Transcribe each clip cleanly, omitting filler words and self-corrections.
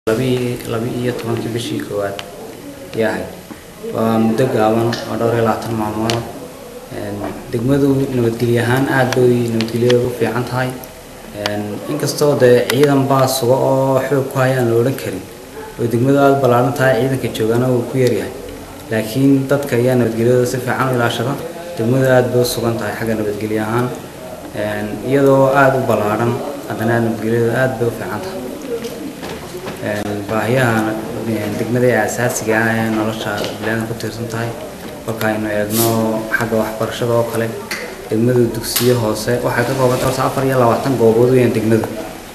labi iyo tobankii bishii koowaad yahay waa muddo gaaban oo dhowr iyo 20 maalmood degmadu nabadgelyo ahaan aad bay nabadgelyo u fiican tahay inkastoo ciidan baa sugo oo xoog ku hayaan loo oran karin oo degmadu aad balaaran tahay ciidanka joogana uu ku yar yahay laakiin dadka ayaa nabadgelyada si fiican u ilaashada degmadu aad bay u sugan tahay xagga nabadgelyo ahaan iyadoo aad u balaaran haddana nabadgelyada aad bay u fiican tahay baahiyaha degmada asaasiga ah ee nolosha bilaadan ku tiirsan tahay marka aynu eegno xagga waxbarashada oo kale degmadu dugsiyo hoose waxay ka kooban tahay 24 goobood weeyaan degmadu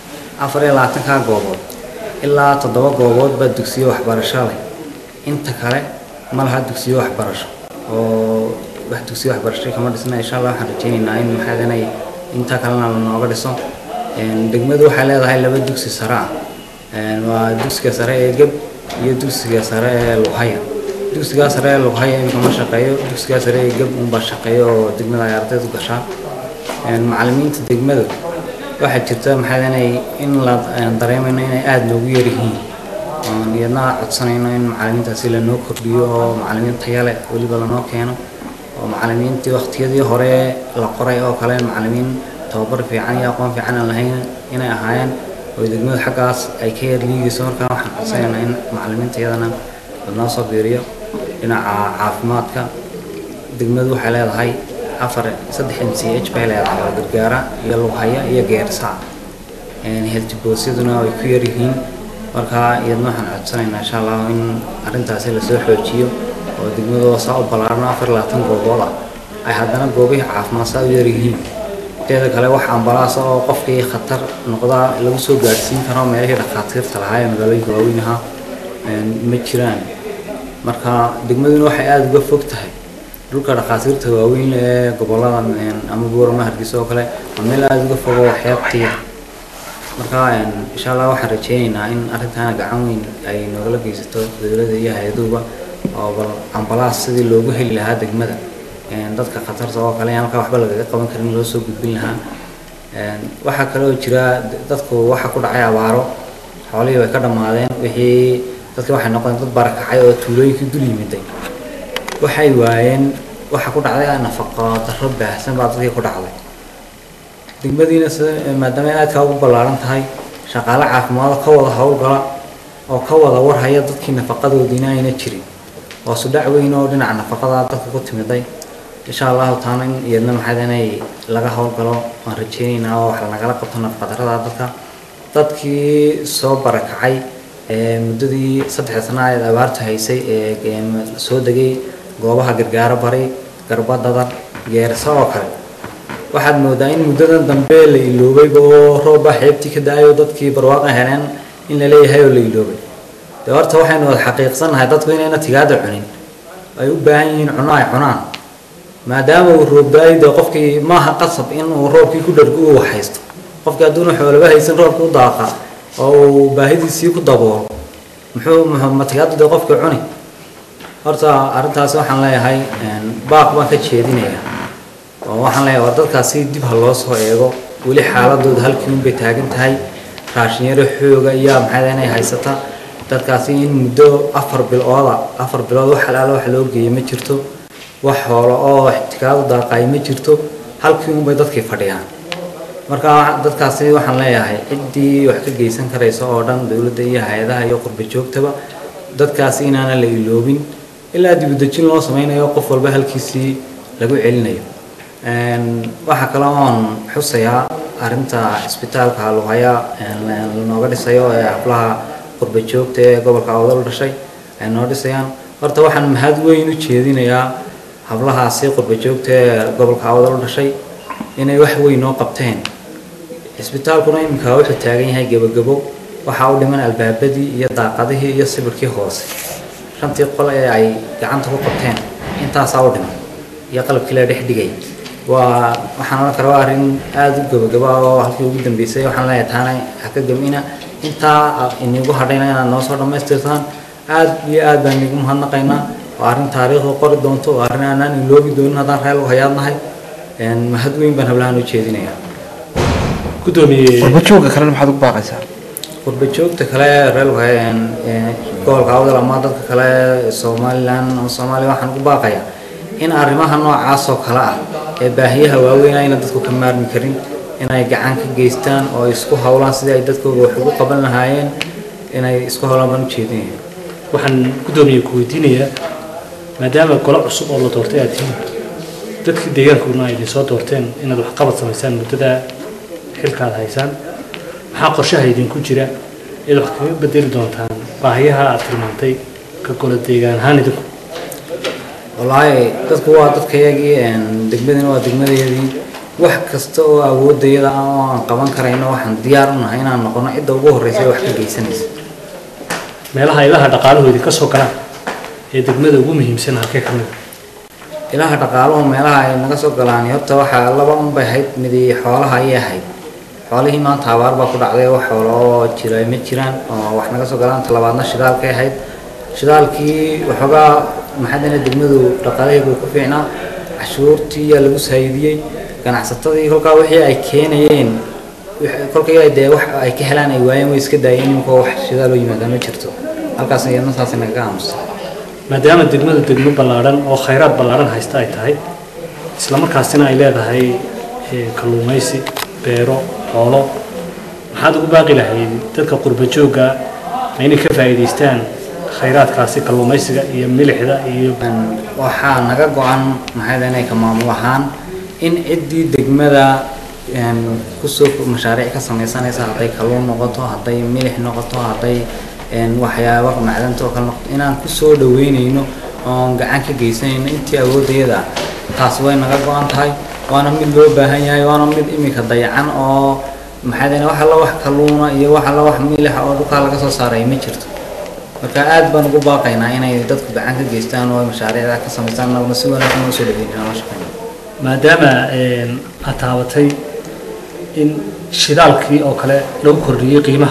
24 ka goobood ilaa 7 goobood ba dugsiyo waxbarasho leh inta kale ma laha dugsiyo waxbarasho oo wax dugsiyo waxbarasho kama dhisna insha Allah waxaan rajaynaynaa in maxaadanay inta kalena nooga dhiso degmadu waxay leedahay laba dugsi sare ah waa dugsiga sare ee Gab iyo dugsiga sare ee Luhaya dugsiga sare ee Luhaya inta shaqeeyo dugsiga sare ee Gab un ba shaqeeyo degmada ay ardaydu gashaan macallimiinta degmada waxa jirta maxaadanay in la dareemayno inay aad loogu yar yihiin iyadna codsanayno in macallimiintaasi la noo kordhiyo oo macallimiin tayo leh waliba la noo keeno oo macallimiintii waqtiyadii hore la qoray oo kale macallimiin tababar fiican iyo aqoon fiican lahayn inay ahaayeen degmada xaqaas ay ka yar liigayso marka waxaan codsanaynaa in macallimiinta iyadana noo soo biiriyo dhinaca caafimaadka degmadu waxay leedahay 3 MCH bay leedahay oo gargaara iyo Luhaya iyo Geersa health boostaduna way ku yar yihiin marka iyadna waxaan codsanaynaa insha Allah in arrintaasi la soo xoojiyo oo degmadu soo balaaran 24 goobood ay haddana goobaha caafimaad u yar yihiin teeda kale wax ambalaas oo qofkii khatar noqda lagu soo gaarsiin karo meelaha dhaqaatiirta lahaay magaalooyinka waaweyn ah ma jiraan marka degmaduna waxay aad uga fog tahay dhulka dhaqaatiirta waaweyn ee gobolada ama Boorama Hargeysa oo kale meel aad uga fog oo xeebtiya marka insha Allah waxaan rajaynaynaa in arrintan gacan weyn ay nooga geysato dawladda iyo hay'aduhu oo ambalaas sidii loogu heli lahaa degmada dadka khatarta oo kale halka waxba laga qaban karin loo soo gudbin lahaa waxa kale oo jira dadku waxa ku dhacay abaaro xoolihii way ka dhamaadeen wixii dadka waxay noqdeen dad barakacay oo tuulooyinkii dul yimiday waxay waayeen waxa ku dhacday nafaqo darro baahsan baa dadkii ku dhacday degmadiina maadaama aad ka ugu balaaran tahay shaqaale caafimaad ka wada hawlgala oo ka wada warhaya dadkii nafaqadoodiina ayna jirin oo sudhac weyn oo dhinaca nafaqada dadka ku timiday insha Allah taana in iyadna maxaadanay laga hawlgalo aan rajaynaynaa oo wax laga qabto nafaqadarada dadkii soo barakacay muddadii 3 sano ay abaartu haysay ee soo dagay goobaha gargaar bari garbadada Geersa oo kale waxaad moodaa in muddadan dambe la iloobay oo roob xeebti ka daayo dadkii barwaaqo heleen in la leeyahay oo la iloobay horta waxaynu xaqiiqsanahay dadku inayna tigaada cunin ay u baahan yihiin cuno ay cunaan maadaama uu roob daayay qofkii maaha qasab in uu roobkii ku dhargo uu haysto qofka aduun xoolo haysan roobku u daaqa oo baahidiisii ku daboolo muxuu tigaada qofka cuni horta arrintaas waxaan leeyahay baaq baan ka jeedinayaa oo waxaan leeyahay dadkaasi dib ha loo soo eego wali xaaladooda halkii bay taagan tahay raashin yar xooga iyo maxay haysata dadkaasi in muddo 4 bilood wax xalaal wax loo geeyay ma jirto wax xoolo oo ixtikaad daaqay ma jirto halkii bay dadkii fadhiyaan marka dadkaasi waxaan leeyahay cidii wax ka geysan karayso oo dhan dawladda iyo hay'adaha iyo qurba joogtaba dadkaasi inaana la iloobin ilaa dib u dejin loo sameeyo qof walba halkiisii lagu celinayo waxa kale oo xusayaa arrinta isbitaalka Luhaya looga dhisayo ee aflaha qurba joogta ee gobolka Awdal dhashay ay noo dhisayaan horta waxaan mahad weyn u jeedinayaa hablahaasi qurba joogta ee gobolka Awdal dhashay inay wax weyn oo qabteen isbitaalkuna imika wuxuu taagan yahay gabagabo waxa uu dhiman albaabadii iyo daaqadihii iyo sibirkii hoose shantii qol ee ay gacanta ku qabteen intaas u dhiman iyo qalabkii la dhex dhigay waxaan la karaa arrin aad u gabagabo oo halkii ugu dambeysay waxaan leeyahay taana ka gamina inta inigu hadhayna inaad noo soo dhamaystirtaan aad iyo aad baan igu mahadnaqaynaa waa arrin taariikhda qori doonto waa arrin aanan iloobi doonin haddaan reer Luhayaadnahay mahad weyn baan hablahan u jeedinayaa gudoomiye qurba joogka kalena maxaad ugu baaqaysaa qurba joogta kale reer waxaan gobolka awdal ama dadka kale Soomaaliland ama Soomaaliya waxaan ku baaqayaa in arrimaha noocaas oo kala ah ee baahiyaha waaweyn ayna dadku ka maarmi karin inay gacan ka geystaan oo isku hawlaan sidii ay dadkooda wax ugu qaban lahaayeen inay isku hawlaan baan u jeedinaya waxaan gudoomiye ku weydiinayaa maadaama golo cusub oo la doortay aad tihiin dadkii deegaankuna ay soo doorteen inaad wax qabad samaysaan muddada xilkaad haysaan maxaa qorshaha idinku jira ee wax kaga bedeli doontaan baahiyaha aad tilmaantay ka golo deegaan ahaan idinku wallaahi dadku waa dadkayagii degmadina waa degmadayadii wax kasta oo awoodayada aan qaban karayno waxaan diyaar u nahay inaan noqono cidda ugu horreysay wax ka geysanaysa meelaha ilaha dhaqaalahoodii ka soo galaan ee degmada ugu muhiimsan halkee ka mid ilaha dhaqaaluhu meelaha ay naga soo galaan horta waxaa laba bay ahayd midi xoolaha ayay ahayd xoolihii maanta abaar baa ku dhacday wax xoolo oo jira ma jiraan oo wax naga soo galaan talabaadna shidaalkay ahayd shidaalkii waxoogaa maxaadana degmadu dhaqaalaheedu ku fiicnaa cashuurtii yaa lagu saayidiyey ganacsatadii kolkaa wixii ay keenayeen kolkii ay dee wax ay ka helaan ay waayeen way iska daayeen inkoo wax shidaal oo yimaada ma jirto halkaas iyadna saas naga aamusta maadaama degmadu degmo ballaaran oo khayraad ballaaran haysta ay tahay isla markaasina ay leedahay kalluumaysi beero xoolo maxaad ugu baaqi lahayd dadka qurba joogga inay ka faa'iidaystaan khayraadkaasi kalluumaysiga iyo milixda iyo waxaa naga go'an maxaadana ka maamul ahaan in ciddii degmada kusoo mashaariic ka samaysanaysa hadday kalluun noqoto hadday milix noqoto hadday waxyaabo macdanta oo kale noqoto inaan ku soo dhaweynayno oo gacan ka geysanayno intii awoodayada taas way naga go'an tahay waana mid loo baahan yahay waana mid imika dayacan oo maxaadana waxa la wax kalluuna iyo waxa la wax milix oo dhulka laga soo saaray ma jirto marka aad baan ugu baaqaynaa inay dadku gacan ka geystaan oo mashaariicda ka sameystaan oo si wanaagsan u soo dhaweynayno shaqada maadaama aad taabatay in shidaalkii oo kale lagu kordhiyey qiimaha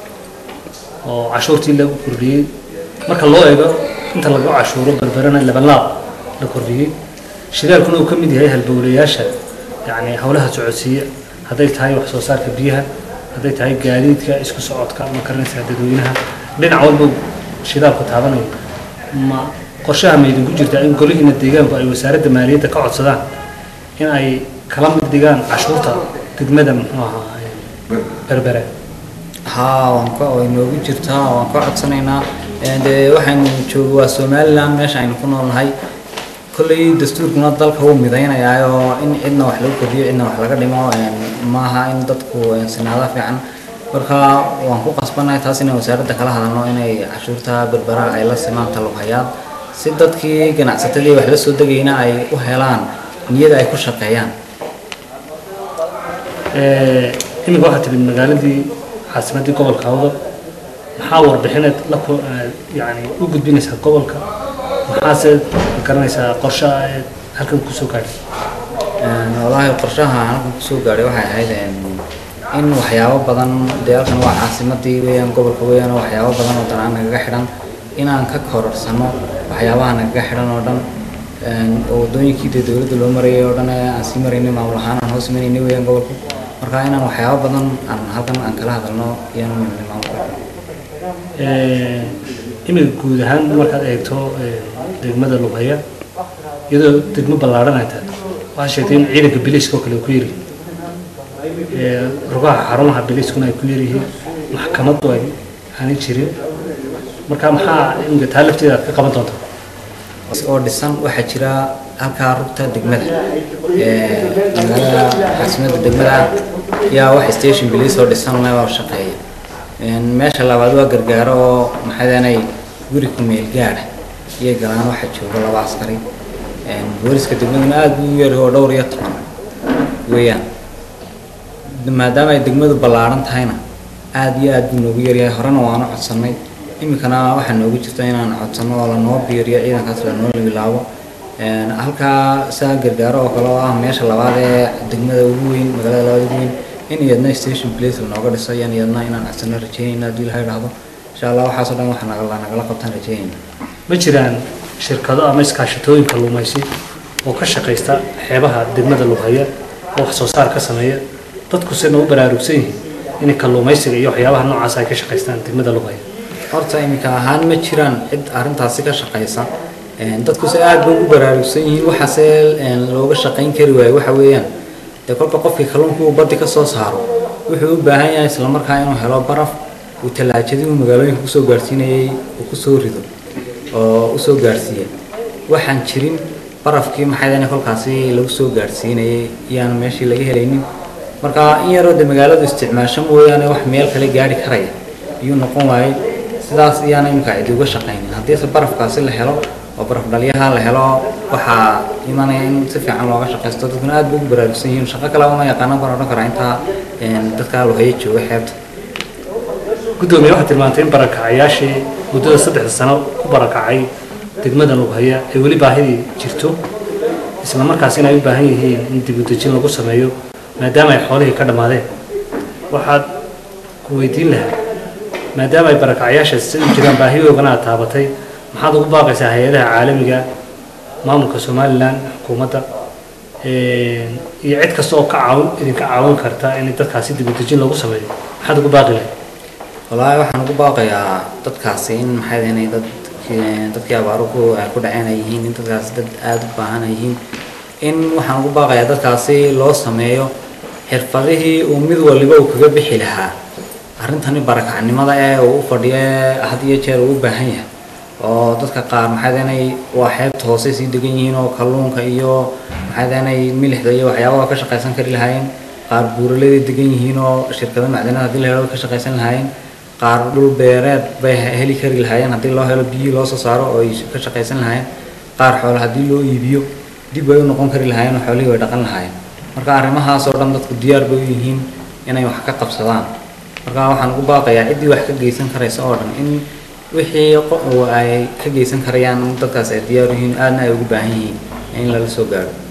oo cashuurtii lagu kordhiyey marka loo eego inta lagu cashuuro barbarana labanlaab la kordhiyey shidaalkuna uu ka mid yahay halbowlayaasha yacni howlaha socodsiiya hadday tahay wax soo saarka biyaha hadday tahay gaadiidka isku socodka ama karinaysa dadweynaha dhinac walba shidaalku taabanayo ma qorshaha ma idinku jirtaa in golihiina deegaanku ay wasaaradda maaliyadda ka codsadaan in ay kala mid dhigaan cashuurta degmada muxuu ahaa berbere haa way noogu jirtaa waan ka codsanaynaa dee waxaynu joogo waa Somaliland meesha aynu ku noolnahay kolley dastuurkuna dalka uu midaynayaa oo in cidna wax lagu kordhiyo cidna wax laga dhimo maaha in dadku sinaada fiican marka waan ku qasbanahay taas inay wasaaradda kala hadalno inay cashuurta berbera ay la simaan taloohayaan si dadkii ganacsatadii wax la soo degayna ay u helaan niyada ay ku shaqeeyaan imika waxaa timid magaaladii caasimadii gobolka Awdal maxaa warbixineed la yani u gudbinaysaa gobolka maxaase garanaysaa qorshaha halkan ku soo gaadhay wallaahi qorshaha halkan ku soo gaadhay waxay ahayd in waxyaabo badan deegaankan waa caasimadii weeyaan gobolka weeyaan waxyaabo badan oo dhan naga xidhan inaan ka korarsano waxyaabaha naga xidhan oo dhan oo wadooyinkii dawladda loo marayay oo dhan aan sii maraynay maamul ahaan aan hoos maraynay weeyaan gobolka marka inaan waxyaabo badan aan halkan aan kala hadalno iyaan u maamulka imika guud ahaan markaad eegto degmada Lubhaya iyadoo degmo ballaaran ay tahay waxaa sheegtay in ciidanka biliiska oo kale ku yiri rugaha xarumaha biliiskuna ay ku yirihiin maxkamaddu ay aanay jirin marka maxaa imika taa lafteeda ka qaban doontaa oo dhisan waxaa jira halkaa rugta degmada magaalada caasimadda degmada yaa wax station police oo dhisan oo shaqeeya meesha labaad waa gargaaro oo maxadanay guri ku meel gaar iyo galaan waxa jooga laba askari booliska degmaduna aad u yar oo dhowr iyo 10 weeyaan maadaama ay degmadu ballaaran tahayna aad iyo aad buu noogu yaryahay horena waanu codsanay imikana waxaa noogu jirta inaan codsano oo la noo biiriyo ciidankaas la noo bilaabo halkaa saa gargaaro oo kale oo ah meesha labaad ee degmada ugu weyn magaalada labaad ugu weyn in iyadna station place looga dhiso iyadna inaan codsano rajeynayna haddii la yidhaahdo insha Allah waxaasoo dhan waxaa nagala qabtaan rajeynayna ma jiraan shirkado ama iskaashatooyin kalluumaysi oo ka shaqeysta xeebaha degmada Lubhaya oo wax soo saar ka sameeya dadku si noo baraarugsan yihiin in kalluumaysiga iyo waxyaabaha noocaas ay ka shaqaystaan degmada Lughaya horta iminka ahaan ma jiraan cid arrintaasi ka shaqaysa dadku si aad bay u baraarugsan yihiin waxaase looga shaqayn kari waayo waxa weeyaan kolka qofkii kalluunka uu badda ka soo saaro wuxuu u baahan yahay isla markaa inuu helo baraf uu talaajadii uu magaalooyinka ku soo gaarsiinayay uu ku soo rido oo u soo gaarsiiyay waxaan jirin barafkii maxay kolkaasi lagu soo gaarsiinayay iyaan meeshii laga helaynin marka in yaroo de magaaladu isticmaasho mooyaane wax meel kale gaari karaya iyo noqon waayay sidaas iyaan imika cid uga shaqaynin haddii se barafkaasi la helo oo baraf dhaliyaha la helo waxaa imanaya in si fiican looga shaqaysto dadkuna aad bay ugu baraarugsan yihiin shaqo kale ma yaqaanaan baan odhan karaa intaa dadka Lughaya jooga xeebta gudoomiye waxaad tilmaantay in barakacayaashii muddada 3 sano ku barakacay degmada Lughaya ay weli baahidii jirto isla markaasina ay u baahan yihiin in dib u dejin lagu sameeyo maadaama ay xoolihii ka dhamaadeen waxaad ku weydiin lahaa maadaama ay barakacayaashaas si jiraan baahiyoogana taabatay maxaad ugu baaqaysaa hay'adaha caalamiga maamulka Somaliland xukuumadda iyo cid kasta oo idinka caawin karta in dadkaasi dib u dejin lagu sameeyo maxaad ugu baaqi lahayd wallaahi waxaan ugu baaqayaa dadkaasi in maxay dadkii abaaru ku dhaceen ay yihiin in dadkaasi dad aad u baahan yihiin in waxaan ugu baaqayaa dadkaasi loo sameeyo xirfadihii uu mid waliba uu kaga bixi lahaa arrintani barakacnimada uu u fadhiyo had iyo jeer uu u baahan yahay oo dadka qaar maxay waa xeebta hoose sii degan yihiin oo kalluunka iyo maxay milixda iyo waxyaabaha ka shaqaysan kari lahaayeen qaar buuraleyda degan yihiin oo shirkado macdanaha haddii la helo ka shaqaysan lahaayeen qaar dhul beereed bay heli kari lahaayeen haddii loo helo biyo loo soo saaro oo ay ka shaqaysan lahaayeen qaar xoolo haddii loo iibiyo dib bay u noqon kari lahaayeen oo xoolihii way dhaqan lahaayeen marka arrimahaas oo dhan dadku diyaar bay u yihiin inay wax ka qabsadaan marka waxaan ugu baaqayaa ciddii wax ka geysan karaysa oo dhan in wixii ay ka geysan karayaan dadkaas ay diyaar yihiin aadna ay ugu baahan yihiin in lala soo gaaro